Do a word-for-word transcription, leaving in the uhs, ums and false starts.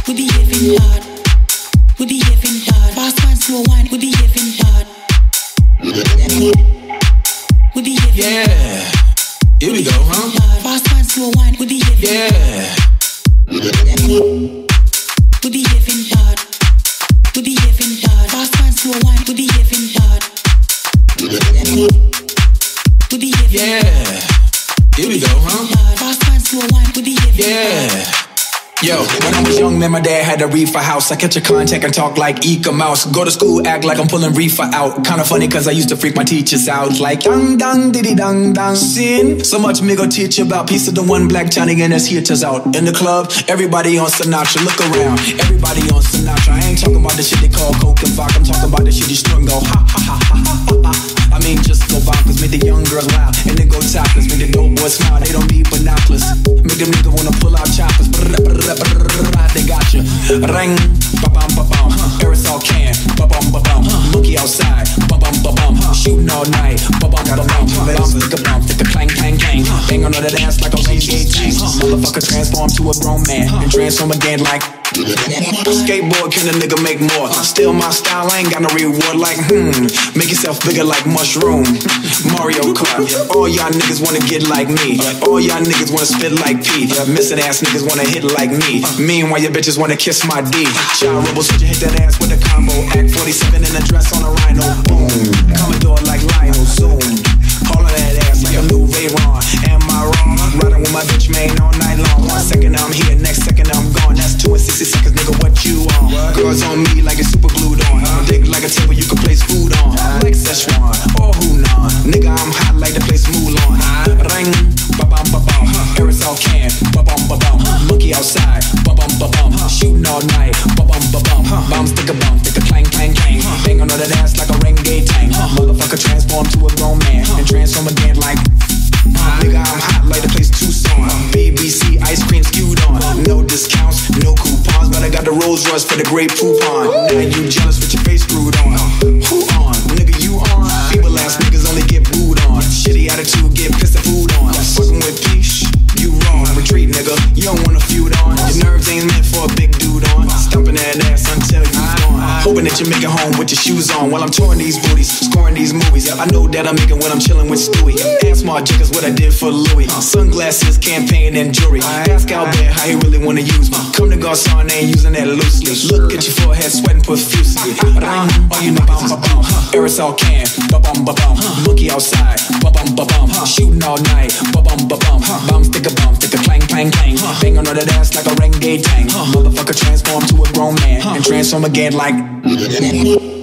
with the effing hard, with the effing hard. Fast one, slow one, with the effing hard, with the effing yeah. hard. Here we go, huh? Fast one, slow one, with the effing yeah. with the effing hard, with the effing hard. Fast one, slow one, with the effing hard, with the effing yeah. hard. Here we go, huh? Fast one, slow one, with the effing yeah. hard. Yo, when I was young, man, my dad had a reefer house. I catch a contact and talk like Eka Mouse. Go to school, act like I'm pulling reefer out. Kinda funny, cause I used to freak my teachers out. Like, dang, dang, diddy, dang, dang, sin. So much me go teach you about. Piece of the one black Johnny and his hitters out. In the club, everybody on Sinatra. Look around, everybody on Sinatra. I ain't talking about the shit they call coke and vodka. I'm talking about the shit you strung go ha, ha, ha, ha, ha, ha. I mean, just go bonkers. Make the young girls loud and then go topless. Make the dope boys smile, they don't need binoculars. Make them niggas wanna pull out choppers. They got you. Ring, ba bum ba bum. Aerosol can, ba bum ba bum. Monkey outside, ba bum ba bum. Shooting all night, ba bum ba bum. Bum, stick a bump, stick a clang, clang, clang. Bang on that ass like a rainy tank. Motherfucker transform to a grown man and transform again like. Skateboard, can a nigga make more? Still my style, I ain't got no reward. Like, hmm, make yourself bigger like mushroom. Mario Kart, all y'all niggas wanna get like me. All y'all niggas wanna spit like P. Missing ass niggas wanna hit like me. Meanwhile, your bitches wanna kiss my D. Child rebels, so you hit that ass with a combo. Act forty-seven in a dress on a rhino. Boom, Commodore like Lionel, zoom. All of that ass like a new Ray-Ron. Am I wrong? Riding with my bitch, man, all night long. One second I'm here, next second I'm gone. That's two and sixty seconds, nigga, what you on? Girls on me like it's super glued on. Dick like a table you can place food on. Like Szechuan or Hunan. Nigga, I'm hot like the place Mulan. Ring, ba-bum, ba-bum. Aerosol can, ba-bum, ba-bum. Monkey outside, ba-bum, ba-bum. Shooting all night, ba-bum, ba-bum. Bomb, stick a bump, stick a clang, clang, clang. Bang on that ass like a Renegade tank. Motherfucker transform to a grown man and transform again like. Nigga, I'm hot like the place Tucson. B B C ice cream skewed on. No discounts, no coupons, but I got the Rolls Royce for the great poupon. Now you jealous with your face screwed on. Who on? Nigga, you on? Feeble ass niggas only get booed on. Shitty attitude, get pissed and food on. Fucking with peace, you wrong. Retreat, nigga, you don't wanna feud on. Your nerves ain't meant for a big dude on. Stomping that ass until you gone. Hoping that you make it home with your shoes on while I'm touring these booties, scoring these movies. I know that I'm making when I'm chilling with Stewie. Ask my jiggers what I did for Louis. Sunglasses, campaign, and jewelry. Ask Albert how he really wanna use me. Come to Garcon, ain't using that loosely. Look at your forehead sweating profusely. Ring, all you niggas, ba-bum. Aerosol can, ba-bum, ba-bum. Monkey outside, ba-bum, ba-bum. Shooting all night, ba-bum, ba-bum. Bomb, stick a bump, stick a clang, clang, clang. Bang on that ass like a Renegade tank. Motherfucker transform to a grown man and transform again like.